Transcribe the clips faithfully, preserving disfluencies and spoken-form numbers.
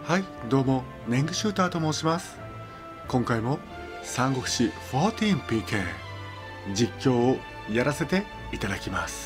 はい、どうもネングシューターと申します。今回も三国志 じゅうよんピーケー 実況をやらせていただきます。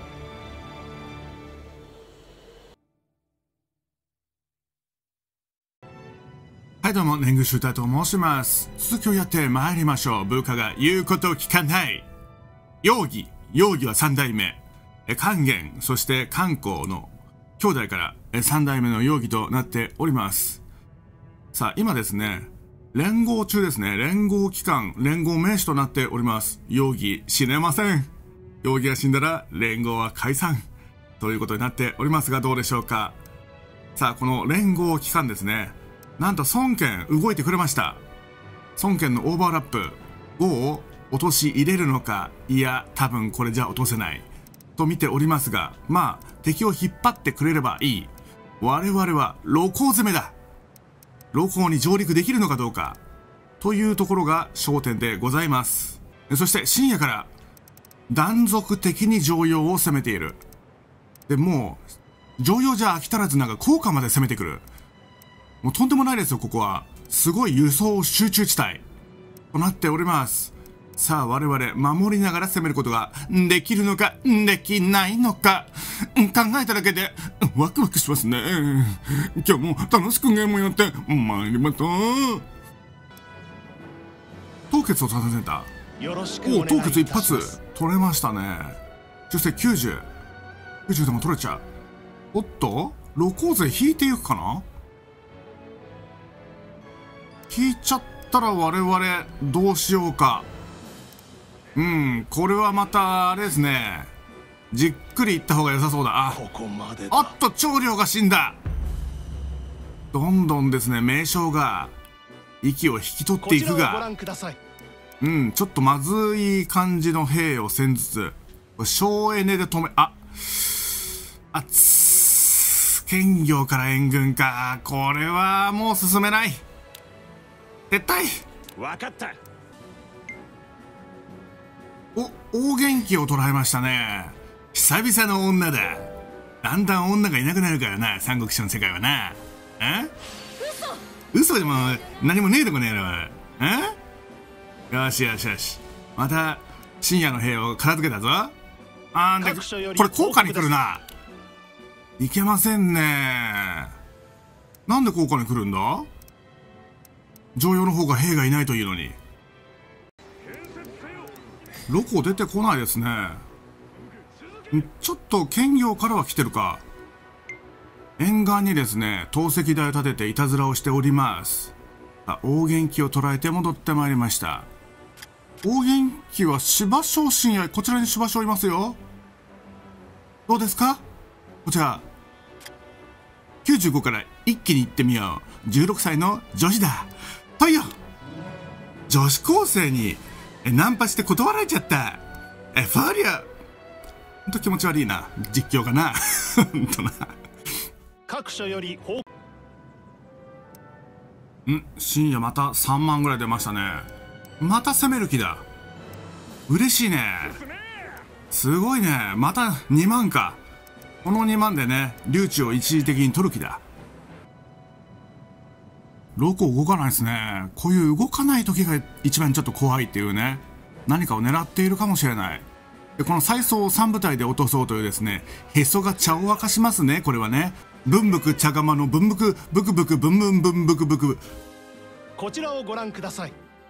はいどうもネングシューターと申します。続きをやってまいりましょう。部下が言うことを聞かない容疑容疑は三代目勸玄、そして漢光の兄弟から三代目の容疑となっております。さあ今ですね、連合中ですね。連合機関、連合名手となっております。容疑死ねません。容疑が死んだら連合は解散ということになっておりますが、どうでしょうか。さあこの連合機関ですね、なんと孫権動いてくれました。孫権のオーバーラップごを落とし入れるのか、いや多分これじゃ落とせないと見ておりますが、まあ敵を引っ張ってくれればいい。我々は露光攻めだ。露光に上陸できるのかどうかというところが焦点でございます。そして深夜から断続的に常陽を攻めている。でもう常陽じゃ飽き足らず、なんか効果まで攻めてくる。もうとんでもないですよ。ここはすごい輸送集中地帯となっております。さあ我々守りながら攻めることができるのかできないのか考えただけでワクワクしますね。今日も楽しくゲームをやってまいりましょう。凍結をさせた。おお、凍結一発取れましたね。そしてきゅうじゅう、きゅうじゅうでも取れちゃう。おっと露光勢引いていくかな。引いちゃったら我々どうしようか。うん、これはまたあれですね、じっくりいった方が良さそうだ。あ、ここまでだ。おっと長領が死んだ。どんどんですね名将が息を引き取っていくが、うん、ちょっとまずい感じの兵を戦術省エネで止め、ああっつ兼業から援軍か。これはもう進めない。撤退。分かった。お、大元気を捉えましたね。久々の女だ。だんだん女がいなくなるからな、三国志の世界はな。え？嘘？嘘でも何もねえとこねえの。え？よしよしよし。また深夜の兵を片付けたぞ。あーんで、これ効果に来るな。いけませんね。なんで効果に来るんだ？常陽の方が兵がいないというのに。ロコ出てこないですね。ちょっと兼業からは来てるか。沿岸にですね投石台を立てていたずらをしております。あ、大元気を捉えて戻ってまいりました。大元気は芝生深夜、こちらに芝生いますよ。どうですかこちら。きゅうじゅうごから一気に行ってみよう。じゅうろくさいの女子だ。とよ、女子高生にナンパして断られちゃった。え、ファーリアほんと気持ち悪いな実況がな。ほんとな。各所よりん深夜またさんまんぐらい出ましたね。また攻める気だ。嬉しいね。すごいね。またにまんか。このにまんでね領地を一時的に取る気だ。ロコ動かないですね。こういう動かない時が一番ちょっと怖いっていうね、何かを狙っているかもしれない。でこの再走をさん部隊で落とそうというですね、へそが茶を沸かしますね。これはね、文福茶釜の文福ブクブクブンブンブンブクブク。こちらをご覧ください。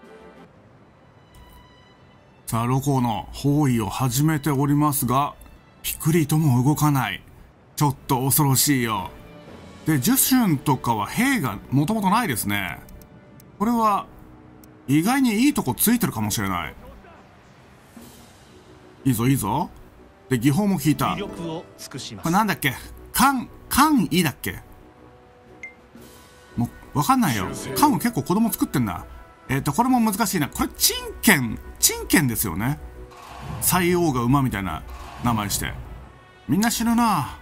さあロコの包囲を始めておりますが、ピクリとも動かない。ちょっと恐ろしいよ。でジュシュンとかは兵がもともとないですね。これは意外にいいとこついてるかもしれない。いいぞいいぞ。で技法も効いた。これなんだっけ、漢漢医だっけ。もう分かんないよ。漢は結構子供作ってんだ。えっとこれも難しいな。これ陳建陳建ですよね。西王が馬みたいな名前して、みんな死ぬな。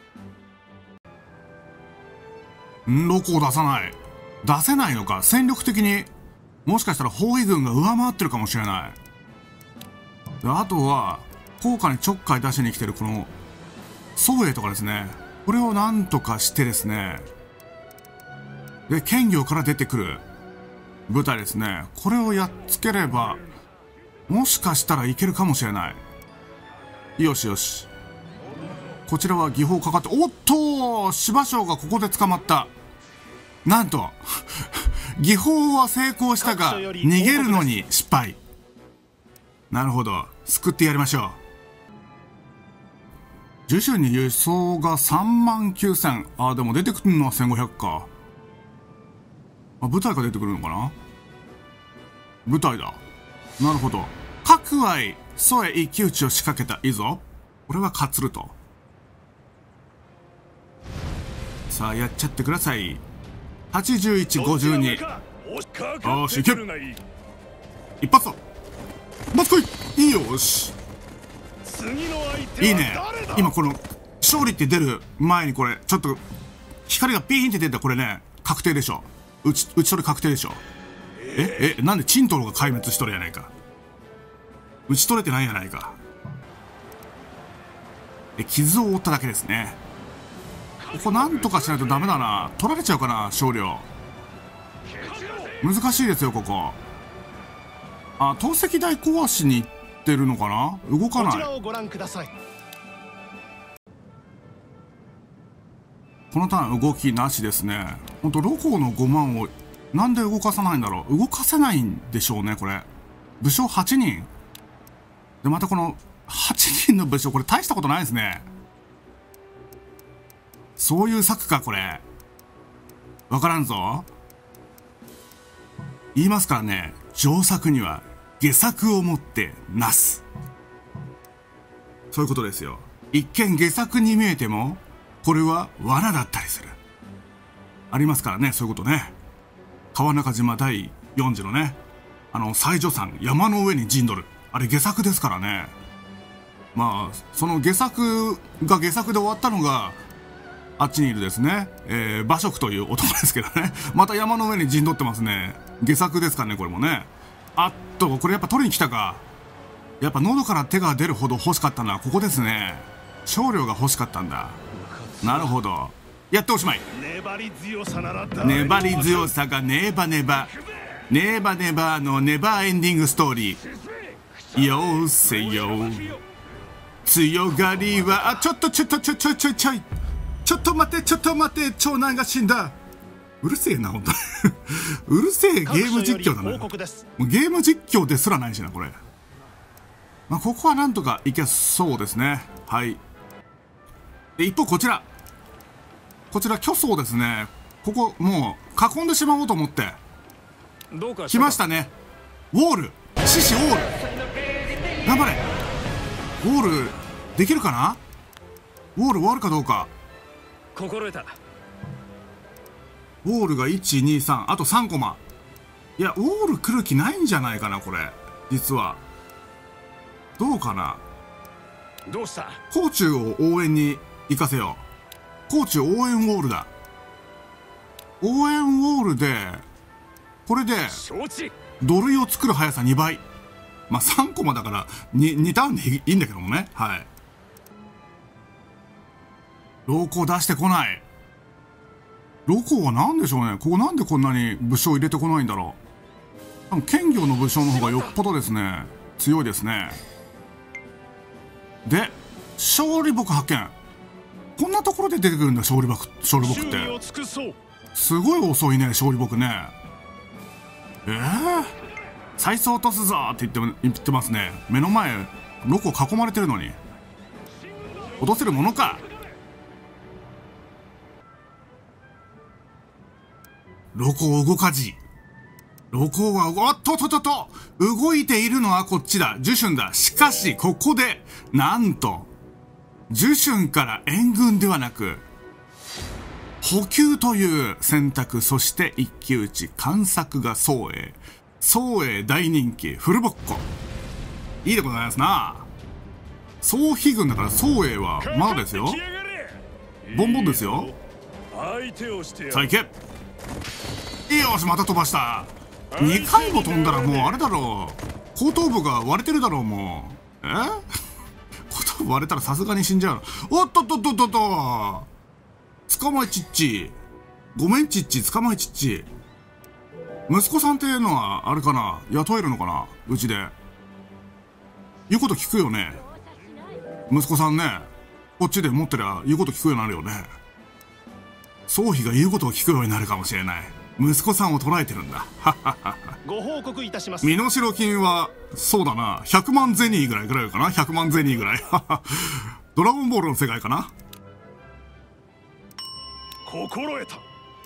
んロコを出さない。出せないのか。戦力的にもしかしたら包囲軍が上回ってるかもしれない。であとは効果にちょっかい出しに来てるこの宋英とかですね、これをなんとかしてですね、 で剣行から出てくる部隊ですね。これをやっつければもしかしたらいけるかもしれない。よしよし、こちらは技法かかって、おっと芝生がここで捕まった。なんと技法は成功したが逃げるのに失敗。なるほど、救ってやりましょう。樹種に輸送がさんまんきゅうせん。あ、でも出てくるのはせんごひゃくか。あ、部隊が出てくるのかな。部隊だ。なるほど。各愛蘇へ一騎打ちを仕掛けた。いいぞ。これは勝つると。さあやっちゃってください。はちじゅういち、ごじゅうに。よし、いける。一発だ。まず来い。よし。いいね。今この勝利って出る前にこれちょっと光がピーンって出た。これね確定でしょ。打ち打ち取り確定でしょ。ええ、なんでチントロが壊滅しとるやないか。打ち取れてないやないか。え、傷を負っただけですね。ここなんとかしないとダメだな。取られちゃうかな、勝利。難しいですよここ。あ、投石台壊しに行ってるのかな。動かない。こちらをご覧ください。このターン動きなしですね。ほんとロコのごまんをなんで動かさないんだろう。動かせないんでしょうねこれ。武将はちにんで、またこのはちにんの武将、これ大したことないですね。そういう策かこれ。わからんぞ。言いますからね、上策には下策をもってなす。そういうことですよ。一見下策に見えてもこれは罠だったりする。ありますからね、そういうことね。川中島だいよん次のね、あの西女山、山の上に陣取る、あれ下策ですからね。まあその下策が下策で終わったのがあっちにいるですね、えー、馬謖という男ですけどね。また山の上に陣取ってますね。下策ですかねこれもね。あっとこれやっぱ取りに来たか。やっぱ喉から手が出るほど欲しかったのはここですね。少量が欲しかったんだ。なるほど、やっておしまい。粘り強さなら粘り強さがネバネバネバネバのネバーエンディングストーリー。よせよ強がりは、あ、ちょっとちょっとちょちょちょちょいちょっと待ってちょっと待って、長男が死んだ。うるせえな本当にうるせえゲーム実況だな。もうゲーム実況ですらないしなこれ。まあ、ここはなんとかいけそうですね。はい。で一方こちらこちら巨峰ですね。ここもう囲んでしまおうと思って来ましたね。ウォール、獅子ウォール、頑張れ。ウォールできるかな。ウォール終わるかどうか。 心得た。 ウォールがいちにさん、あとさんコマ。いやウォール来る気ないんじゃないかなこれ。実はどうかな。 どうした。 甲冑を応援に行かせよう。甲冑応援ウォールだ。応援ウォールでこれで土塁を作る速さにばい。まあさんコマだから 2, にターンでいいんだけどもね。はい。ロコ出してこない。ロコは何でしょうね。ここなんでこんなに武将入れてこないんだろう。多分剣行の武将の方がよっぽどですね強いですね。で勝利木発見。こんなところで出てくるんだ勝利木。勝利木ってすごい遅いね勝利木ね。ええー、再走落とすぞって言って、言ってますね。目の前ロコ囲まれてるのに落とせるものか。ロコを動かじ。ロコはおっとっとっとっと動いているのはこっちだ。ジュシュンだ。しかしここでなんとジュシュンから援軍ではなく補給という選択。そして一騎打ち探索が宋英。宋英大人気フルボッコ。いいでございますな。宋妃軍だから宋英はまだですよ。ボンボンですよ。さあ行け。よしまた飛ばした。にかいも飛んだらもうあれだろう。後頭部が割れてるだろうもう。え後頭部割れたらさすがに死んじゃう。おっとっとっとっとっと捕まえちっち。 ごめんちっち、捕まえちっち。息子さんっていうのは、あれかな、雇えるのかな、うちで。言うこと聞くよね。息子さんね、こっちで持ってりゃ言うこと聞くようになるよね。宗妃が言うことを聞くようになるかもしれない。息子さんを捉えてるんだ。 ご報告いたします。 身代金は、そうだな、ひゃくまんゼニーぐらいぐらいかな ?ひゃく 万ゼニーぐらい。ドラゴンボールの世界かな。 心得た。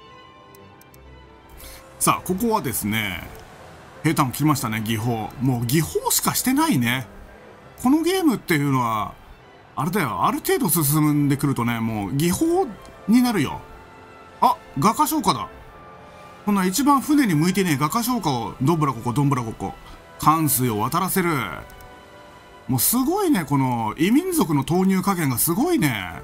さあ、ここはですね、平坦を切りましたね、技法。もう技法しかしてないね。このゲームっていうのは、あれだよ、ある程度進んでくるとね、もう技法になるよ。あ、画家消化だ。こんな一番船に向いてねえ画家消化をどんぶらここどんぶらここ。関水を渡らせる。もうすごいね、この異民族の投入加減がすごいね。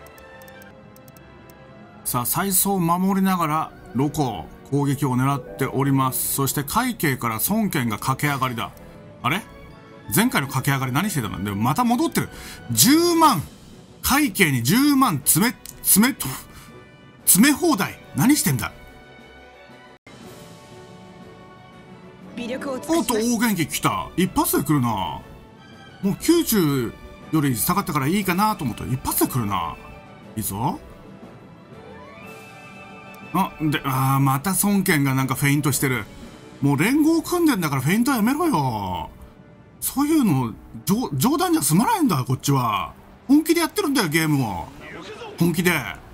さあ、再走を守りながら、ロコ、攻撃を狙っております。そして海警から孫権が駆け上がりだ。あれ前回の駆け上がり何してたの？でもまた戻ってる。じゅうまん海警にじゅうまん詰め、詰めと、詰め放題。何してんだ。おっと、大元気来た。一発で来るな。もうきゅうじゅうより下がったからいいかなと思ったら一発で来るな。いいぞ。あ、で、あー、また孫権がなんかフェイントしてる。もう連合組んでんだからフェイントやめろよ。そういうの、冗、冗談じゃ済まないんだ、こっちは。本気でやってるんだよ、ゲームを。本気で。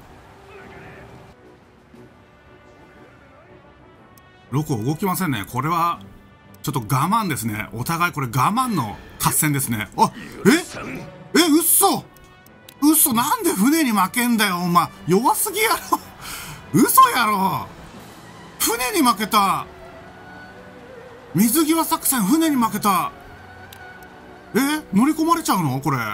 ロコ動きませんね。これは、ちょっと我慢ですね。お互いこれ我慢の合戦ですね。あ、ええ、嘘嘘、なんで船に負けんだよ、お前。弱すぎやろ。嘘やろ。船に負けた。水際作戦、船に負けた。え、乗り込まれちゃうのこれ。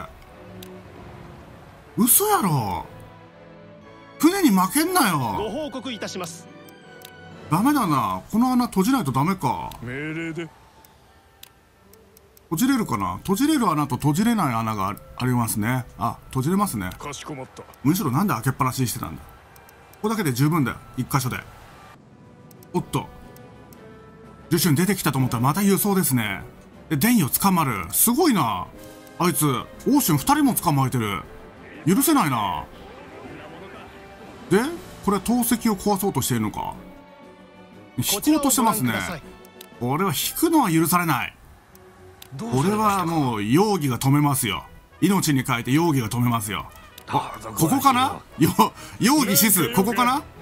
嘘やろ。船に負けんなよ。 ご報告いたします。 ダメだな。この穴閉じないとダメか。 命令で閉じれるかな。閉じれる穴と閉じれない穴が あ, ありますね。あ、閉じれますね。 かしこまった。 むしろなんで開けっぱなしにしてたんだ。ここだけで十分だよ。一箇所で。おっと。ジュシュン出てきたと思ったらまた輸送ですね。で、デンヨ捕まる。すごいな。あいつ、オーシュン二人も捕まえてる。許せないな。で、これは投石を壊そうとしているのか。引こうとしてますね。これは引くのは許されない。これはもう容疑が止めますよ。命に変えて容疑が止めますよ。あ、ここかな。よ容疑死す。ここかな。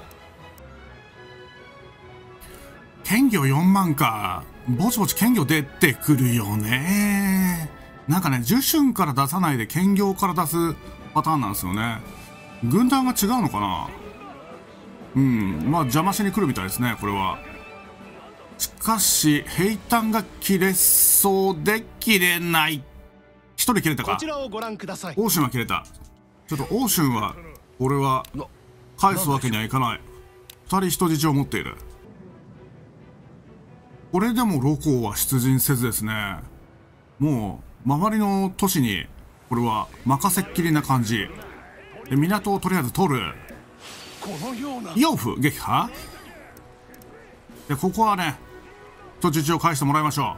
剣魚よんまんか。ぼちぼち剣魚出てくるよね。なんかね、ジュシュンから出さないで剣魚から出すパターンなんですよね。軍団が違うのかな。うん、まあ邪魔しに来るみたいですね、これは。しかし、平坦が切れそうで切れない。一人切れたか。 こちらをご覧ください。 オーシュンは切れた。ちょっとオーシュンは、俺は、返すわけにはいかない。二人人質を持っている。これでもロコは出陣せずですね。もう、周りの都市に、これは任せっきりな感じ。で、港をとりあえず取る。ヨーフ撃破で、ここはね、人質を返してもらいましょ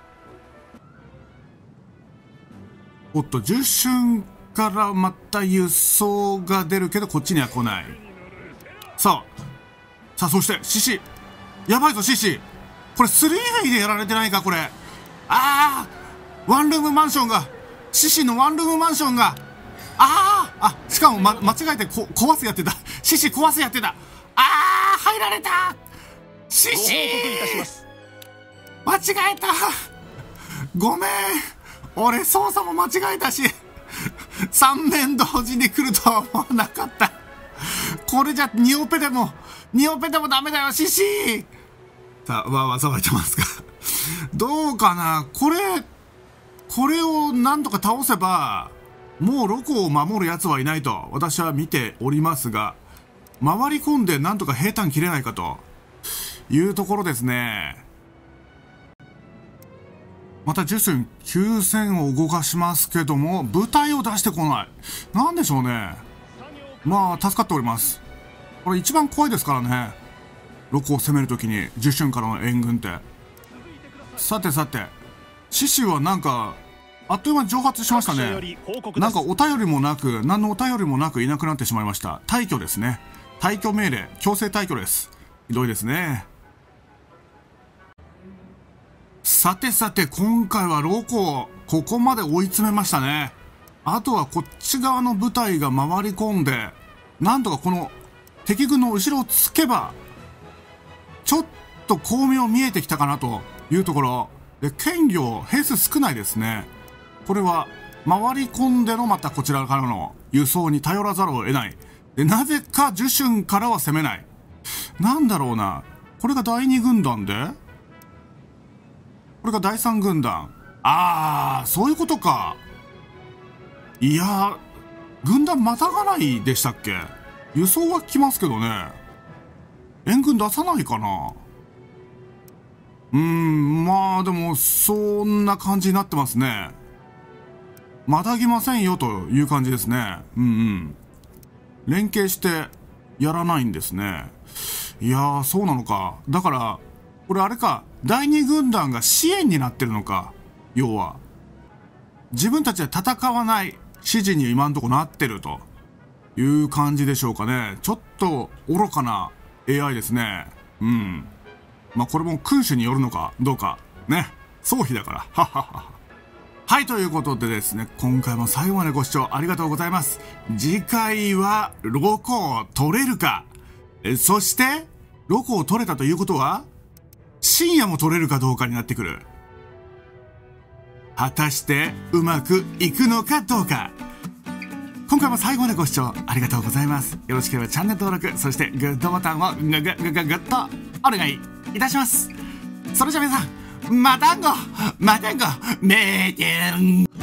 う。おっと、ジュシュンからまた輸送が出るけど、こっちには来ない。さあ、さあ、そして、獅子。やばいぞ、獅子。これ、スリーウェイでやられてないか、これ。あー、ワンルームマンションが、獅子のワンルームマンションが、あー、あ、しかも、ま、間違えてこ壊すやってた。獅子壊すやってた。あー、入られた。獅子間違えた。ごめん。俺、操作も間違えたし、三面同時に来るとは思わなかった。これじゃ、ニオペでも、ニオペでもダメだよ、獅子。さあ、わーわー騒いでますか。どうかな、これ、これをなんとか倒せば、もうロコを守る奴はいないと私は見ておりますが、回り込んでなんとか平坦切れないかというところですね。またジュシュンきゅうせんを動かしますけども、部隊を出してこない。なんでしょうね。まあ、助かっております。 これ一番怖いですからね、ロコを攻めるときにジュシュンからの援軍って。さてさて、シシはなんかあっという間に蒸発しましたね。なんかお便りもなく、何のお便りもなくいなくなってしまいました。退去ですね。退去命令、強制退去です。ひどいですね。さてさて、今回はロコをここまで追い詰めましたね。あとはこっち側の部隊が回り込んで、なんとかこの敵軍の後ろをつけば、ちょっと光明見えてきたかなというところで、剣業兵数少ないですね。これは回り込んでのまたこちらからの輸送に頼らざるを得ない。で、なぜかジュシュンからは攻めない。なんだろうな。これがだいに軍団で、これがだいさん軍団。あー、そういうことか。いや、軍団またがないでしたっけ。輸送は来ますけどね。援軍出さないかな。うーん、まあでもそんな感じになってますね。またぎませんよという感じですね。うんうん。連携してやらないんですね。いやー、そうなのか。だからこれあれか、だいに軍団が支援になってるのか。要は自分たちで戦わない指示に今んとこなってるという感じでしょうかね。ちょっと愚かな エーアイ ですね。うん。まあこれも君主によるのかどうかね。総費だから。ははは。はい、ということでですね、今回も最後までご視聴ありがとうございます。次回はロコを取れるか。え、そしてロコを取れたということは深夜も取れるかどうかになってくる。果たしてうまくいくのかどうか。今回も最後までご視聴ありがとうございます。よろしければチャンネル登録、そしてグッドボタンをグググググッとお願いいたします。それじゃ皆さん、またんごまたんごメーテン。